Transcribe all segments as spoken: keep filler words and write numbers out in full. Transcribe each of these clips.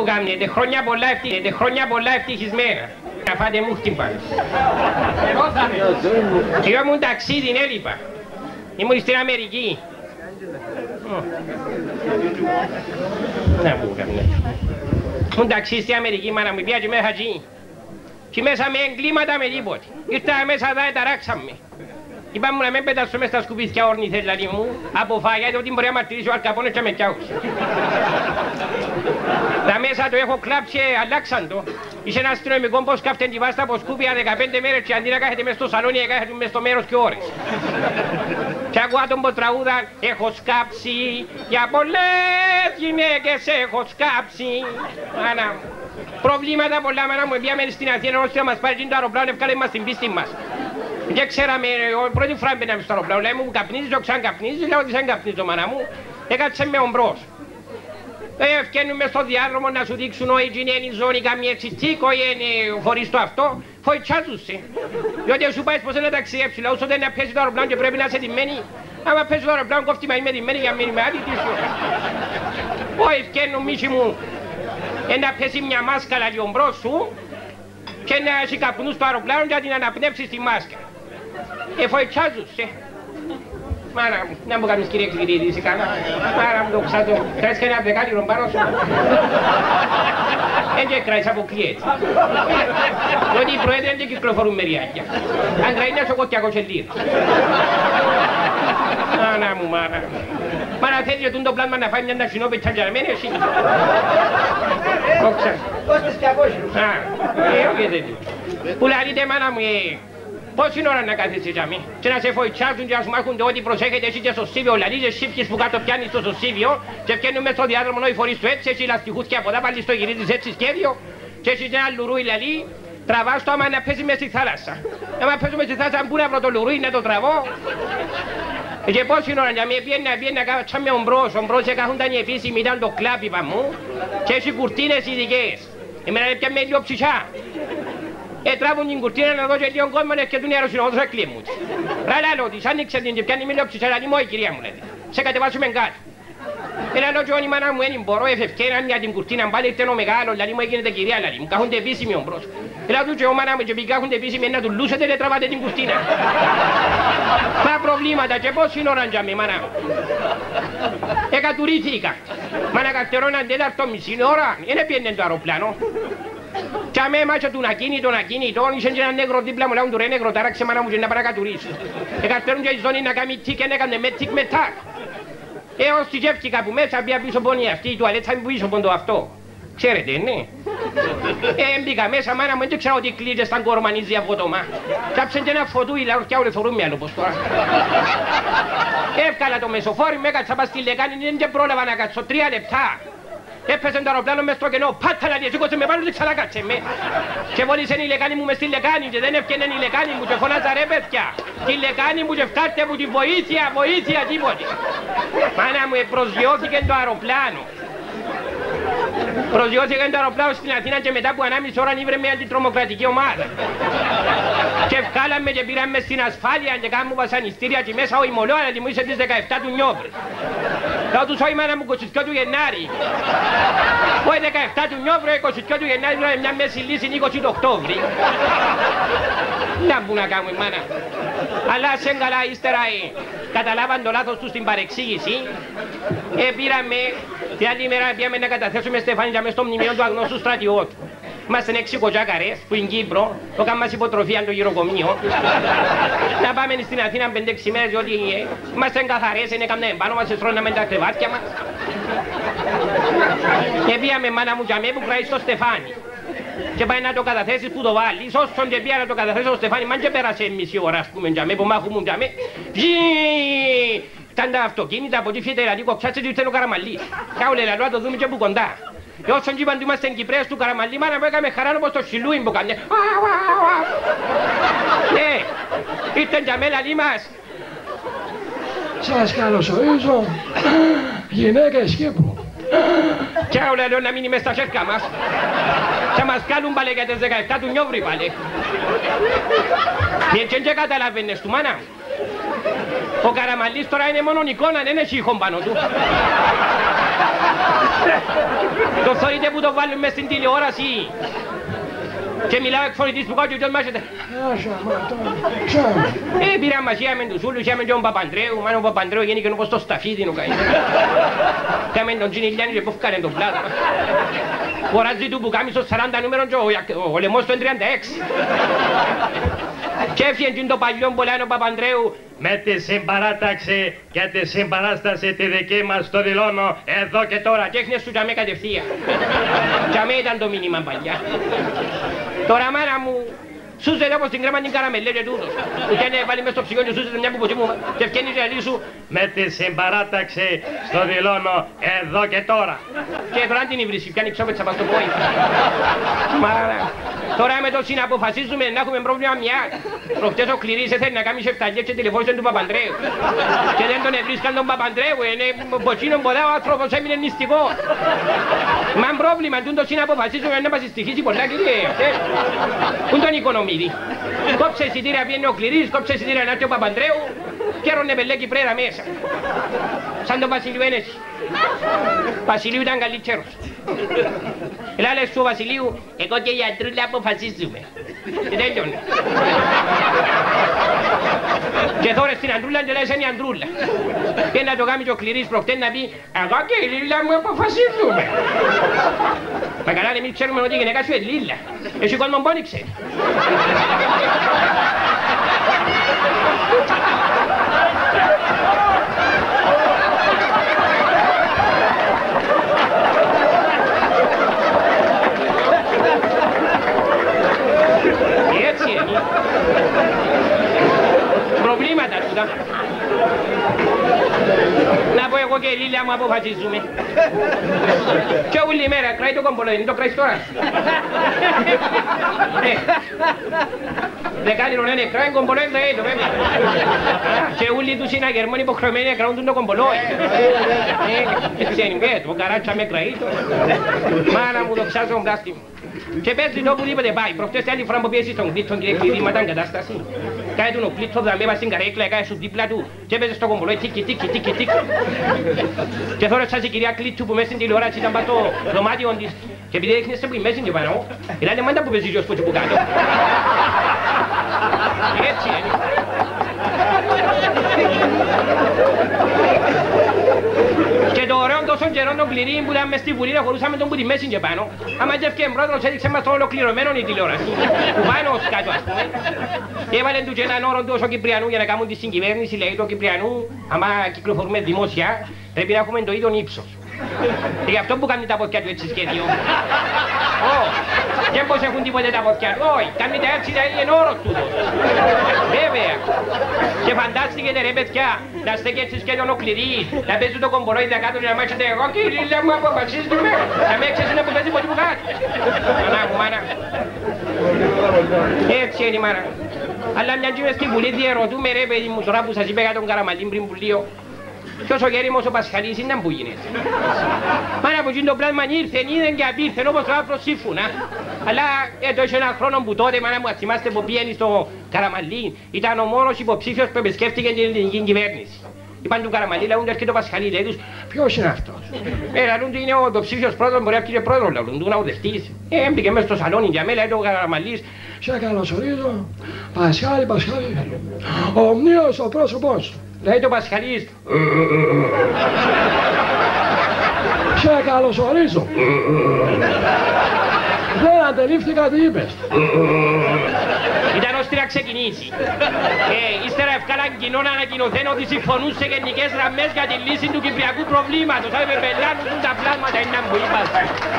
κάνετε, χρόνια πολλά ευτυχισμένα, χρόνια πολλά ευτυχισμένα. Να φάτε μούχτιν πάνω. Εγώ ήμουν ταξίδι, έλειπα. Ήμουν στην Αμερική. Να μου κάνετε. Ήμουν ταξίδι στην Αμερική, μάνα μου, πια και μέσα εκεί. Και μέσα με εγκλήματα με τίποτε. Ήρθα μέσα εδώ, ταράξαμε. Είπαμε να μην πετάσω μες στα σκουπίδια όρνηθες, δηλαδή μου, αποφάγεται ότι μπορεί να μαρτυρήσει ο Αλκαπόνες και με κιάουσε. Τα μέσα το έχω κλάψει, αλλάξαν το. Είσαι ένα αστυνομικό πως κάφτεν τη βάστα από σκούπια δεκαπέντε μέρες και αντί να κάθεται μες στο σαλόνι, κάθεται μες στο μέρος και ώρες. Και ακούω τον πως τραγούδαν, έχω σκάψει, για πολλές γυναίκες έχω σκάψει. Άνα, προβλήματα πολλά, μάνα μου, πήγαμε στην Αθήνα, ώστε να μας πάρει το αεροπλάνο, ευκάλε μας την πίστη μας. Και ξέραμε, πρώτη φορά μπαίναμε στο αεροπλάνο, λέει μου καπνίζεις, το ξαν καπνίζεις, λέω ότι δεν καπνίζω, μάνα μου. Έκατσε με ομπρός. Ευκαινούμε στο διάδρομο να σου δείξουν ο είναι η ζώνη καμία έτσι τσίκο είναι χωρίς το αυτό, φοητσάζουσε. Διότι σου πάει πως να ταξιδέψει, λέω όσο δεν να πέσει το αεροπλάνο και πρέπει να είσαι ντυμένη. Άμα πέσει το αεροπλάνο κόφτει με ντυμένη για μήνυμα, άντι τι σου. Όχι, ευκαινούν μίση μου, να πέσει μια μάσκαλα λίγο μπρος σου και να έχει καπνούς στο αεροπλάνο για την αναπνεύσεις τη μάσκα. Ε, φοητσάζουσε. Μάνα μου, να μου κάνεις κύριε Κληρίδη, είσαι καλά. Μάνα μου το ξάτω, κράεις και ένα δεκάλυρο πάνω σου. Δεν και κράεις αποκλείεται. Διότι οι προέδροι δεν κυκλοφορούν μεριάκια. Αν κράεις να σου κοτιακό σελίδι. Μάνα μου, μάνα μου. Μάνα θέλει και το πλάσμα να φάει μια νασινόπιτσα για να μένει εσύ. Κόξα. Κόστος και απόσυρου. Α, ε, όχι δεν. Που λαλείτε μάνα μου, ε. Πόση ώρα να κάθεσαι για μí και να σε φοητσάζουν και να σου μάχονται ότι προσέχετε εσύ και στο σίβιο, λαλίζες σύφκες που κάτω πιάνεις στο σίβιο και φτιάχνουμε στο διάδρομο οι φορείς του έτσι, εσύ λαστιχούς και από εδώ πάλι στο γυρίζεις έτσι σχέδιο και εσύ ένα λουρούι λαλί, τραβάς το άμα να πέσει μες στη θάλασσα. Άμα πέσουμε στη θάλασσα, πού να βρω το λουρούι να το τραβώ. Και πόση ώρα για μí πιένα πιένα κάτσαμε ομπρός, ομπρός έκαχονταν οι επίσημοι ήταν το κλαπ είπα μου και εσύ κουρτίνες ειδικές. Εμένα πιάμε λίγο ψυχά. Ε, τράβουν την κουρτίνα να δω και λίγο κόσμο και του νεαροσυνόδους θα κλείμουν. Ραλάλο της, άνοιξε την και πιάνει μιλόψη, αλλά τι μόη κυρία μου λέτε. Σε κατεβάσουμε κάτω. Έλα λόγω η μάνα μου ένι μπορώ, εφευκέναν για την κουρτίνα, πάλι ήρθε ο μεγάλο, λαλί μου έγινε κυρία, λαλί μου, κάχονται επίσημοι ομπρός. Έλα του και ο μάνα μου και πει κάχονται επίσημοι να του λούσετε και τραβάτε την κουρτίνα. Μα προβλήματα και πώς είναι ώρα για με μάνα μου. Εκατουρήθηκα. Μάνα καρτερώναν τέταρτο μισή ώρα, δεν έπιανε το αεροπλάνο. Και αμέ μάτσα του ακίνητον, ακίνητον, είχε και ένα νέγρο δίπλα μου, λέγουν του ρε νέγρο, τάραξε μάνα μου και να παρακατουρίσω. Εκατέρουν και η ζώνη να κάνει τίκ, έκανε με τίκ με τάκ. Ε, ως τη γεύτηκα που μέσα πια πίσω πόνοι αυτή, η τουαλέτσα μου πίσω πόντο αυτό. Ξέρετε, ναι. Ε, μπήκα μέσα, μάνα μου, δεν ξέρω ότι κλείζε σαν κορμανίζει από το μα. Κάψε και ένα φωτούι, λαό και άουρε φορούν μυαλό πως τώρα. Εύκαλα το μεσοφόρι, με έκατσα πας στη λεκάνη, δεν πρόλαβα να κάτσω τρία λεπτά. Έπεσε το αεροπλάνο μες στο κενό, πάτα λαλί, σήκωσε με πάνω και ξανακάτσε με. Και βόλησαν η λεκάνη μου μες στη λεκάνη και δεν έφτιανε η λεκάνη μου και φωνάζα ρε παιδιά. Τη λεκάνη μου και φτάστε μου τη βοήθεια, βοήθεια, τίποτε. Μάνα μου, προσγειώθηκε το αεροπλάνο. Προσγειώθηκε το αεροπλάνο στην Αθήνα και μετά που ανάμιση ώρα ήβρε μια αντιτρομοκρατική ομάδα. Και βγάλαμε και πήραμε στην ασφάλεια και κάνουμε βασανιστήρια και μέσα ο Ιμολόα μου είσαι τις δεκαεπτά του Νιόβρη. Λέω τους όχι μάνα μου είκοσι δύο του Γενάρη. Όχι δεκαεπτά του Νιόβρη, είκοσι δύο του Γενάρη είναι μια μέση λύση είκοσι του Οκτώβρη. Να που να κάνουμε μάνα. Αλλά σε καλά ύστερα ε, καταλάβαν το λάθος τους στην παρεξήγηση. Ε, πήραμε, την άλλη μέρα πήγαμε να καταθέσουμε στεφάνια μες στο μνημείο του αγνώστου στρατιώτου. Είμαστε έξι κοτσάκαρες που είναι Κύπρο, το κάνουμε υποτροφία το γυροκομείο. Να πάμε στην Αθήνα πέντε έξι μέρες διότι ε, είμαστε καθαρές, είναι καμιά εμπάνω μας, στρώναμε τα κρεβάτια μας. Και πήγαμε μάνα μου για μέ που κρατήσει το στεφάνι. Και πάει να το καταθέσεις που το βάλεις, όσον και πήγα να το καταθέσεις το στεφάνι, μαν και πέρασε μισή ώρα ας πούμε για μέ που μάχουμε για μέ. Ήταν τα αυτοκίνητα από τη φιετερατή κοψάτσε και ήρθε ο Καραμαλής. Κάουλε λαλό να το δούμε και που κοντά. Και όσον είπαν ότι είμαστε Κυπρέας του Καραμαλή, μάνα μου έκαμε χαρά όπως το σιλούιν που κάμια. Ναι, ήρθαν για μέ λαλί μας. Σας καλωσορίζω, γυναίκες Κύπρου. Και όλα λέω να μείνει μες στα χέρια μας. Θα μας κάνουν πάλι για τις δεκαεπτά του Νιόβρη πάλι. Και δεν καταλαβαίνεις του μάνα. Ο Καραμαλής τώρα είναι μόνο εικόνα, δεν έχει ήχον πάνω του. Το θεωρείτε που το βάλουν μες στην τηλεόραση. Και μιλάω εκφωνητής που κάτω και τον μάχεται. Ε, πήραν μας, είχαμε τους ούλους, είχαμε και τον Παπαντρέου. Μάλλον ο Παπαντρέου γίνηκε όπως το σταφίδι. Είχαμε τον Τζινιλιάνη και πόφκανε τον πλάτο. Φοράζει του πουκάμισο σαράντα νούμερον και ο λαιμός του τριάντα έξι. Και έφυγε το παλιό που λένε ο Παπαντρέου. Με τη συμπαράταξη και τη συμπαράσταση τη δική μας το δηλώνω εδώ και τώρα. Και έχνες του τζαμέ κατευθείαν. Τζαμέ ήταν το μήνυμα παλιά. Τώρα μάνα μου, σούζεται όπως την κρέμα την καραμελέ και τούτος. Που και βάλει μες στο ψυγείο και σούζεται μια κουποτή μου και ευκαινείς η αλή σου. Με τη συμπαράταξη στο δηλώνω εδώ και τώρα. Και τώρα την υβρίσει, πιάνει ξόπετσα πας στο πόη. Μάρα, τώρα με το συναποφασίζουμε να έχουμε πρόβλημα μια. Προχτές ο Κληρής έθελε να κάνει σεφταλιές και τηλεφώνησε του Παπαντρέου. Και δεν τον ευρίσκαν τον Παπαντρέου, είναι ποτσίνον ποδά ο άνθρωπος έμεινε νηστικό. Μα πρόβλημα, τούν το συναποφασίζουμε να μας στοιχήσει πολλά κύριε. Πού τον οικονομίδη. Κόψε εισιτήρια πιένει ο Κληρής, κόψε εισιτήρια να έρθει ο Παπαντρέου και έρωνε πελέκι πρέδα μέσα. Σαν τον Βασιλείου Ένεση. Βασιλείου ήταν καλύτερος. Έλα λες του Βασιλείου, εγώ και η Αντρούλα αποφασίζουμε. Και τέλειωνε. Και τώρα στην Αντρούλα και λες είναι η Αντρούλα. Και να το κάνει και ο Κληρής προχτές να πει, εγώ και η Λίλα μου αποφασίζουμε. Μα καλά εμείς ξέρουμε ότι η γυναίκα σου είναι Λίλα. Εσύ κόσμο πόνοι ξέρει. Έτσι είναι. Προβλήματα τούτα. Να πω εγώ και η Λίλια μου αποφασίζουμε. Και όλη μέρα κρατάει το κομπολό, είναι το κρατάει τώρα. Δεκάτηρον είναι κρατάει κομπολό, είναι το βέβαια. Και όλοι τους είναι αγερμόνοι υποχρεωμένοι να κρατούν το κομπολό. Έτσι είναι, το καράτσα με κρατάει. Μάνα μου το ξάζω μπλάστη μου. Και παίζει το οπουδήποτε πάει. Προχτές την άλλη φορά που πιέσεις τον κλίτον και κλειδί ήταν κατάσταση. Κάει τον ο κλίτον θα με έβασε στην καρέκλα, έκανε σου δίπλα του και έπαιζε στο κομπολό, τίκι τίκι τίκι τίκι. Και τώρα σας η κυρία Κλίτσου που μέσα στην τηλεόραση ήταν πάνω στο δωμάτιο της και επειδή έχνεσαι που η μέση και πάνω, δηλαδή μάντα που παίζει γιος που κάτω. Έτσι είναι. Και το ωραίο τόσο καιρό τον Κληρή που ήταν μες στη Βουλή, χωρούσαμε τον που τη μέση και πάνω. Άμα και ευκαιρία πρόεδρος έδειξε μας το ολοκληρωμένο η τηλεόραση. Που πάνω ως κάτω ας πούμε. Και έβαλε του και έναν όρο του όσο Κυπριανού για να κάνουν τη συγκυβέρνηση, λέει το Κυπριανού, άμα κυκλοφορούμε δημόσια, πρέπει να έχουμε το ίδιο ύψος. Και γι' αυτό που κάνει τα πόδια του έτσι σχέδιο. Και πως έχουν τίποτε τα πόδια του, όχι, κάνει τα έτσι, είναι όρος τούτος. Βέβαια. Και φαντάστηκετε ρε παιδιά, να στέκει έτσι σχέδιο ο Κληρής, να παίζει το κομπολόιδα κάτω και να μάξετε εγώ και η Λίλια μου αποφασίζουμε, να με έξεσαι να που παίζει ποτέ που κάτω. Μάνα μου, μάνα. Έτσι είναι η μάνα. Αλλά μια και στη Βουλή διερωτούμε ρε παιδί μου τώρα που σας είπα για τον Καραμαλή πριν που λέω. Κι όσο γέριμος ο Πασχαλής είναι που γίνεται. Μάνα από εκείνο το πλάσμα ήρθε, είδε και απήρθε όπως το άνθρωπο σύμφωνα. Αλλά εδώ είχε έναν χρόνο που τότε, μάνα μου, θυμάστε που πήγαινε στο Καραμαλή, ήταν ο μόνος υποψήφιος που επισκέφτηκε την ελληνική κυβέρνηση. Είπαν του Καραμαλή, λαούν και το Πασχαλή, λέει τους, ποιος είναι αυτός. Ε, λαούν του είναι ο υποψήφιος πρόεδρος, μπορεί να έρθει και πρόεδρος, λαούν του να ο δεχτείς. Ε, έμπηκε μέσα στο σαλόνι για μένα, λέει το Καραμαλής. Σε καλωσορίζω, Πασχάλη, Πασχάλη, ομνίως ο πρόσωπός σου. Λέει το Πασχαλής. Σε καλωσορίζω. Δεν αντελήφθηκα τι είπες. Ήταν ώστε να ξεκινήσει. Ε, ύστερα ευκάλαν κοινών ανακοινωθέν ότι συμφωνούσε γενικές γραμμές για τη λύση του κυπριακού προβλήματος. Θα με πελάνουν τα πλάσματα, είναι που είπας.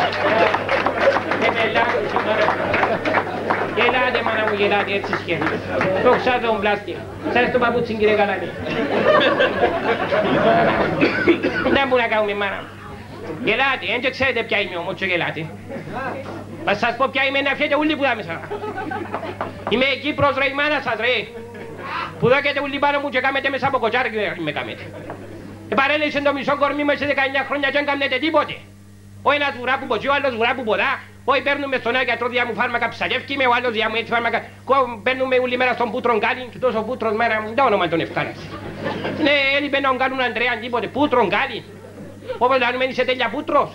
Με πελάνουν σήμερα. Γελάτε μάνα μου, γελάτε έτσι σχέδι. Το ξάζω τον πλάστη. Σας το παπούτσι κύριε Καλάνη. Δεν μπορούμε να κάνουμε μάνα. Γελάτε, δεν ξέρετε ποια είμαι όμως και γελάτε. Θα σας πω ποια είμαι να φύγετε όλοι που δάμε σας. Είμαι Κύπρος ρε η μάνα σας ρε. Που δώκετε όλοι πάνω μου και κάμετε μέσα από κοτσάρι και με κάμετε. Επαρέλεισε το μισό κορμί μου σε δεκαεννιά χρόνια και δεν κάνετε τίποτε. Ο ένας βουρά που ποτσί, ο άλλος βουρά που ποδά. Όχι παίρνουμε στον γιατρό διά μου φάρμακα ψαλεύκη με, ο άλλος διά μου έτσι φάρμακα. Παίρνουμε όλη μέρα στον Πούτρον Γκάλι και τόσο Πούτρον μέρα μου, τα όνομα τον ευκάλασε. Ναι, έλειπε να τον κάνουν Ανδρέα τίποτε, Πούτρον Γκάλι. Όπως λένε είσαι τέλεια πούτρος.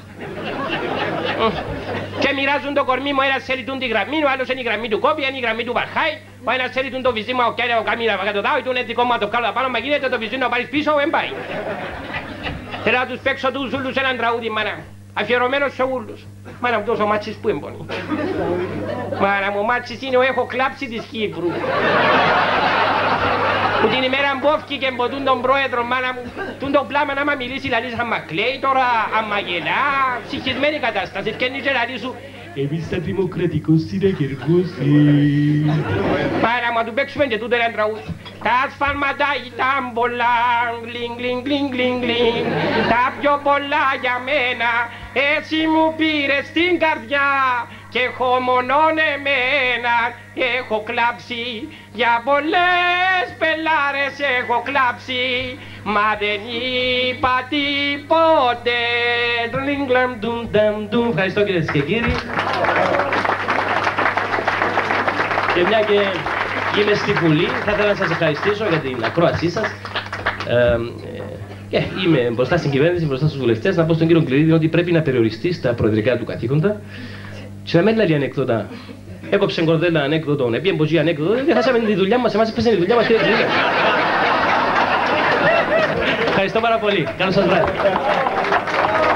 Και μοιράζουν το κορμί μου, ένας θέλει τη γραμμή, ο άλλος είναι η γραμμή του κόπη, είναι η γραμμή του Βαρχάη, ο ένας θέλει το βυζί μου, ο κέρια, ο καμίνα, ο κατωτάω, του είναι δικό μου να το κάνω πάνω, μα γίνεται το βυζί να πάρεις πίσω, δεν πάει. Θέλω να τους παίξω τους ούλους έναν τραγούδι, μάνα. Αφιερωμένος σε ούλους. Μάνα μου τόσο μάτσις που έμπονε. Μάνα μου μάτσις είναι ο έχω κλάψει της Κύπρου. Που την ημέρα μπόφκει και εμποτούν τον πρόεδρο, μάνα μου. Τούν το πλάμα να μα μιλήσει, λαλείς άμα κλαίει τώρα, άμα γελά. Ψυχισμένη κατάσταση, ευκαινείς και λαλείς σου. Εμείς σαν δημοκρατικός συναγερμός. Μάνα μου, να του παίξουμε και τούτο έναν τραγούδι. Τα ασφάλματα ήταν πολλά, γλιν γλιν γλιν γλιν γλιν. Τα πιο πολλά για μένα, εσύ μου πήρες την καρδιά. Και έχω μόνον εμένα, έχω κλάψει, για πολλές πελάρες έχω κλάψει. Μα δεν είπα τίποτε. Ευχαριστώ κυρίες και κύριοι. Και μια και είμαι στη Βουλή, θα ήθελα να σας ευχαριστήσω για την ακρόασή σας. Ε, ε, είμαι μπροστά στην κυβέρνηση, μπροστά στους βουλευτές, να πω στον κύριο Κληρίδη ότι πρέπει να περιοριστεί στα προεδρικά του καθήκοντα και να μην λέει ανέκδοτα. Έκοψε κορδέλα ανέκδοτον, έπιε μποζί ανέκδοτο, δεν χάσαμε τη δουλειά μας, εμάς έπαιζε τη δουλειά μας. Ευχαριστώ πάρα πολύ. Καλό σας βράδυ.